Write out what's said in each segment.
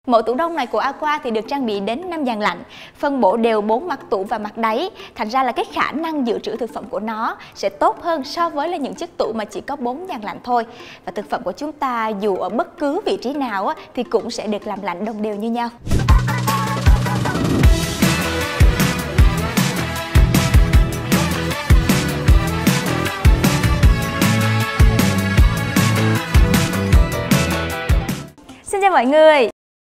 Mẫu tủ đông này của Aqua thì được trang bị đến 5 dàn lạnh, phân bổ đều 4 mặt tủ và mặt đáy. Thành ra là cái khả năng dự trữ thực phẩm của nó sẽ tốt hơn so với là những chiếc tủ mà chỉ có 4 dàn lạnh thôi. Và thực phẩm của chúng ta dù ở bất cứ vị trí nào thì cũng sẽ được làm lạnh đồng đều như nhau. Xin chào mọi người!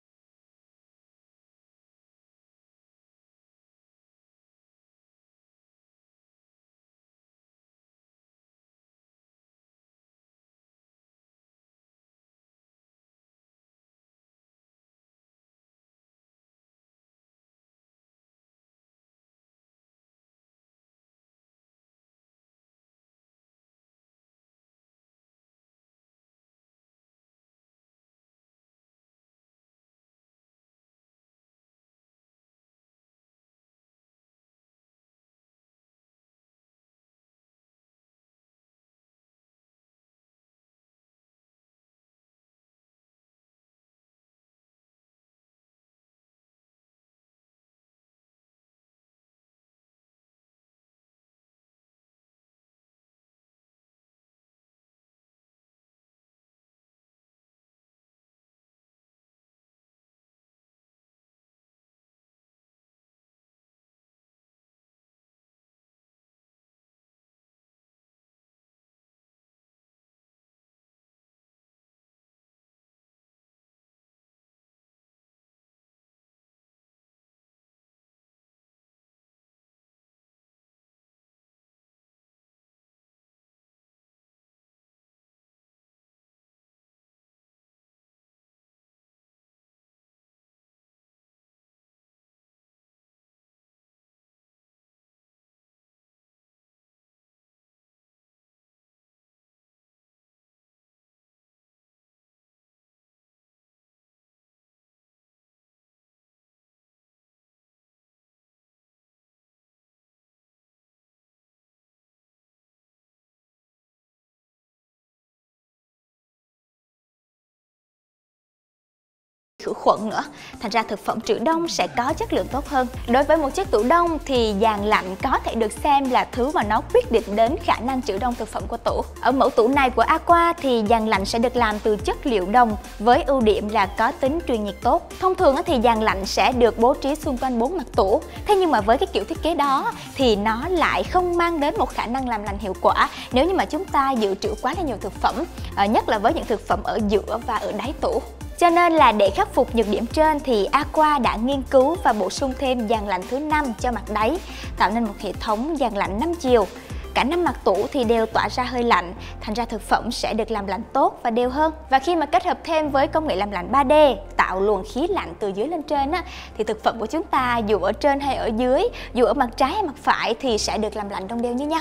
Khử khuẩn nữa, thành ra thực phẩm trữ đông sẽ có chất lượng tốt hơn. Đối với một chiếc tủ đông thì dàn lạnh có thể được xem là thứ mà nó quyết định đến khả năng trữ đông thực phẩm của tủ. Ở mẫu tủ này của Aqua thì dàn lạnh sẽ được làm từ chất liệu đồng với ưu điểm là có tính truyền nhiệt tốt. Thông thường thì dàn lạnh sẽ được bố trí xung quanh 4 mặt tủ. Thế nhưng mà với cái kiểu thiết kế đó thì nó lại không mang đến một khả năng làm lạnh hiệu quả nếu như mà chúng ta dự trữ quá là nhiều thực phẩm, nhất là với những thực phẩm ở giữa và ở đáy tủ. Cho nên là để khắc phục nhược điểm trên thì Aqua đã nghiên cứu và bổ sung thêm dàn lạnh thứ 5 cho mặt đáy, tạo nên một hệ thống dàn lạnh 5 chiều. Cả 5 mặt tủ thì đều tỏa ra hơi lạnh, thành ra thực phẩm sẽ được làm lạnh tốt và đều hơn. Và khi mà kết hợp thêm với công nghệ làm lạnh 3D, tạo luồng khí lạnh từ dưới lên trên thì thực phẩm của chúng ta dù ở trên hay ở dưới, dù ở mặt trái hay mặt phải thì sẽ được làm lạnh đồng đều như nhau.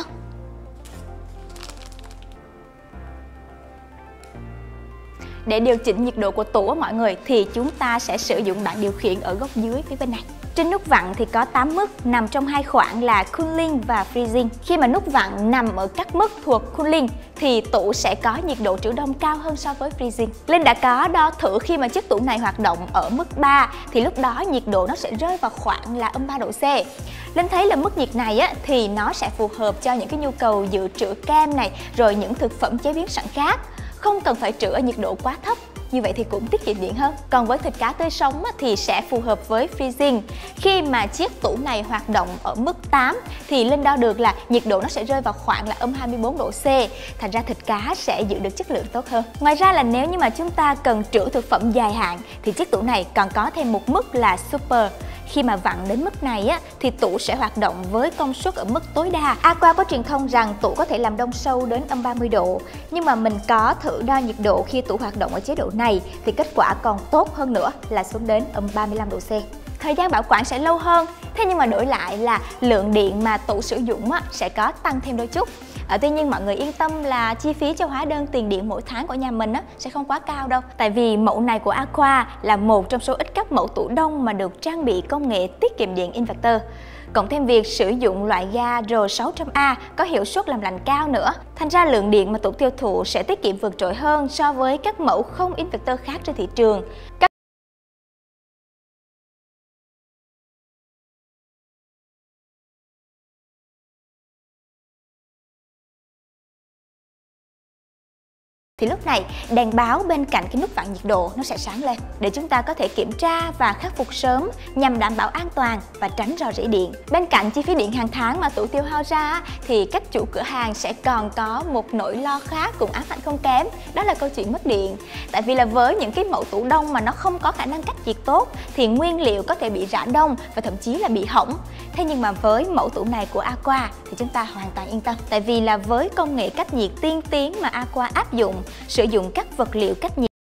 Để điều chỉnh nhiệt độ của tủ mọi người thì chúng ta sẽ sử dụng bảng điều khiển ở góc dưới phía bên này. Trên nút vặn thì có 8 mức nằm trong hai khoảng là cooling và freezing. Khi mà nút vặn nằm ở các mức thuộc cooling thì tủ sẽ có nhiệt độ trữ đông cao hơn so với freezing. Linh đã có đo thử khi mà chiếc tủ này hoạt động ở mức 3 thì lúc đó nhiệt độ nó sẽ rơi vào khoảng là -3 độ C. Linh thấy là mức nhiệt này thì nó sẽ phù hợp cho những cái nhu cầu dự trữ kem này, rồi những thực phẩm chế biến sẵn khác. Không cần phải trữ ở nhiệt độ quá thấp, như vậy thì cũng tiết kiệm điện hơn. Còn với thịt cá tươi sống thì sẽ phù hợp với freezing. Khi mà chiếc tủ này hoạt động ở mức 8 thì Linh đo được là nhiệt độ nó sẽ rơi vào khoảng là -24 độ C. Thành ra thịt cá sẽ giữ được chất lượng tốt hơn. Ngoài ra là nếu như mà chúng ta cần trữ thực phẩm dài hạn thì chiếc tủ này còn có thêm một mức là super. Khi mà vặn đến mức này thì tủ sẽ hoạt động với công suất ở mức tối đa. Aqua có truyền thông rằng tủ có thể làm đông sâu đến -30 độ. Nhưng mà mình có thử đo nhiệt độ khi tủ hoạt động ở chế độ này thì kết quả còn tốt hơn nữa là xuống đến -35 độ C. Thời gian bảo quản sẽ lâu hơn, thế nhưng mà đổi lại là lượng điện mà tủ sử dụng sẽ có tăng thêm đôi chút. Tuy nhiên mọi người yên tâm là chi phí cho hóa đơn tiền điện mỗi tháng của nhà mình sẽ không quá cao đâu. Tại vì mẫu này của Aqua là một trong số ít các mẫu tủ đông mà được trang bị công nghệ tiết kiệm điện inverter. Cộng thêm việc sử dụng loại ga R600A có hiệu suất làm lạnh cao nữa. Thành ra lượng điện mà tủ tiêu thụ sẽ tiết kiệm vượt trội hơn so với các mẫu không inverter khác trên thị trường. thì lúc này đèn báo bên cạnh cái nút vặn nhiệt độ nó sẽ sáng lên để chúng ta có thể kiểm tra và khắc phục sớm nhằm đảm bảo an toàn và tránh rò rỉ điện. Bên cạnh chi phí điện hàng tháng mà tủ tiêu hao ra thì các chủ cửa hàng sẽ còn có một nỗi lo khác cũng ám ảnh không kém, đó là câu chuyện mất điện. Tại vì là với những cái mẫu tủ đông mà nó không có khả năng cách nhiệt tốt thì nguyên liệu có thể bị rã đông và thậm chí là bị hỏng. Thế nhưng mà với mẫu tủ này của Aqua thì chúng ta hoàn toàn yên tâm, tại vì là với công nghệ cách nhiệt tiên tiến mà Aqua áp dụng, sử dụng các vật liệu cách nhiệt